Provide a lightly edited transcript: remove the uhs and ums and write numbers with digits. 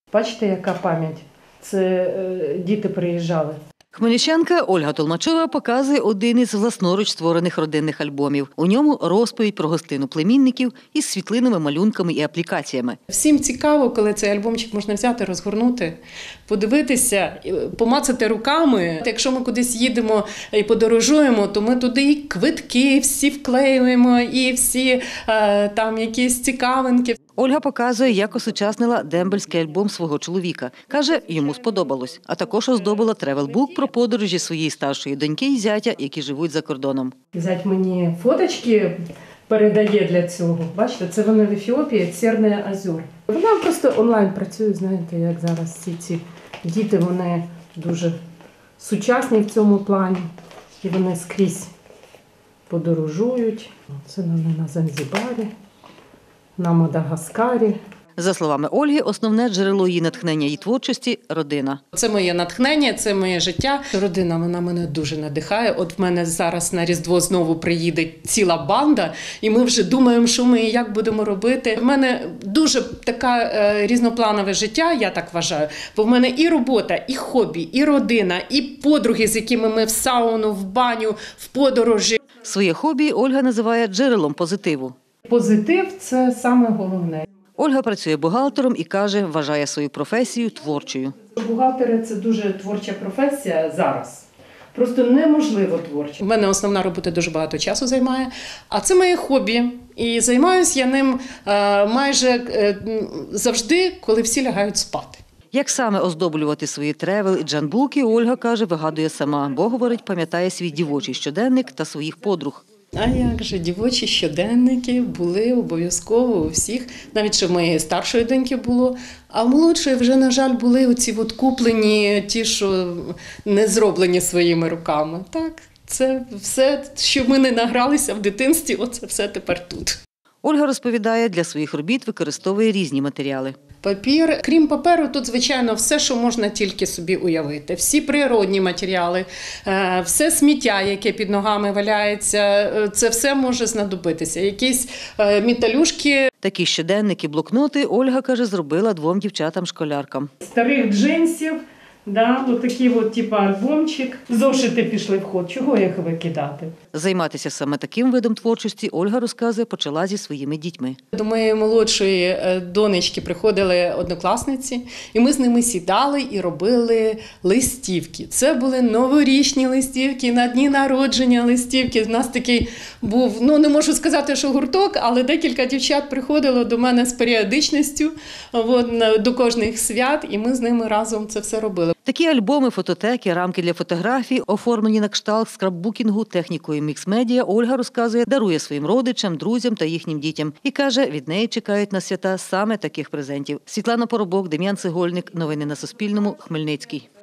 Бачите, яка пам'ять? Це діти приїжджали. Хмельничанка Ольга Толмачова показує один із власноруч створених родинних альбомів. У ньому розповідь про гостину племінників із світлинами, малюнками і аплікаціями. Всім цікаво, коли цей альбомчик можна взяти, розгорнути, подивитися, помацати руками. Якщо ми кудись їдемо і подорожуємо, то ми туди і квитки всі вклеюємо, і всі там якісь цікавинки. Ольга показує, як осучаснила дембельський альбом свого чоловіка. Каже, йому сподобалось. А також оздобила тревел-бук про подорожі своєї старшої доньки і зятя, які живуть за кордоном. Зять мені фоточки передає для цього. Бачите, це вони в Ефіопії, Сєрне Азур. Вона просто онлайн працює, знаєте, як зараз всі ці діти, вони дуже сучасні в цьому плані. І вони скрізь подорожують. Це вони на Занзібарі, на Мадагаскарі. За словами Ольги, основне джерело її натхнення і творчості – родина. Це моє натхнення, це моє життя. Родина, вона мене дуже надихає. От в мене зараз на Різдво знову приїде ціла банда, і ми вже думаємо, що ми і як будемо робити. В мене дуже таке різнопланове життя, я так вважаю. Бо в мене і робота, і хобі, і родина, і подруги, з якими ми в сауну, в баню, в подорожі. Своє хобі Ольга називає джерелом позитиву. Позитив – це саме головне. Ольга працює бухгалтером і, каже, вважає свою професію творчою. Бухгалтери – це дуже творча професія зараз. Просто неможливо творча. У мене основна робота дуже багато часу займає, а це моє хобі. І займаюся я ним майже завжди, коли всі лягають спати. Як саме оздоблювати свої тревел і джанбуки, Ольга, каже, вигадує сама, бо, говорить, пам'ятає свій дівочий щоденник та своїх подруг. А як же, дівочі щоденники були обов'язково у всіх, навіть що в моєї старшої доньки було, а в молодшої вже, на жаль, були оці от куплені, ті, що не зроблені своїми руками. Так, це все, що ми не награлися в дитинстві, оце все тепер тут. Ольга розповідає, для своїх робіт використовує різні матеріали. Папір. Крім паперу, тут, звичайно, все, що можна тільки собі уявити. Всі природні матеріали, все сміття, яке під ногами валяється, це все може знадобитися. Якісь металюшки. Такі щоденники, блокноти Ольга, каже, зробила 2 дівчатам-школяркам. Старих джинсів, да, отакий от, типу, альбомчик. Зошити пішли в ход. Чого їх викидати? Займатися саме таким видом творчості, Ольга розказує, почала зі своїми дітьми. До моєї молодшої донечки приходили однокласниці, і ми з ними сідали і робили листівки. Це були новорічні листівки, на дні народження листівки. У нас такий був, не можу сказати, що гурток, але декілька дівчат приходило до мене з періодичністю до кожних свят, і ми з ними разом це все робили. Такі альбоми, фототеки, рамки для фотографій, оформлені на кшталт скрапбукінгу технікою мікс-медіа, Ольга розказує, дарує своїм родичам, друзям та їхнім дітям. І каже, від неї чекають на свята саме таких презентів. Світлана Поробок, Дем'ян Цегольник. Новини на Суспільному. Хмельницький.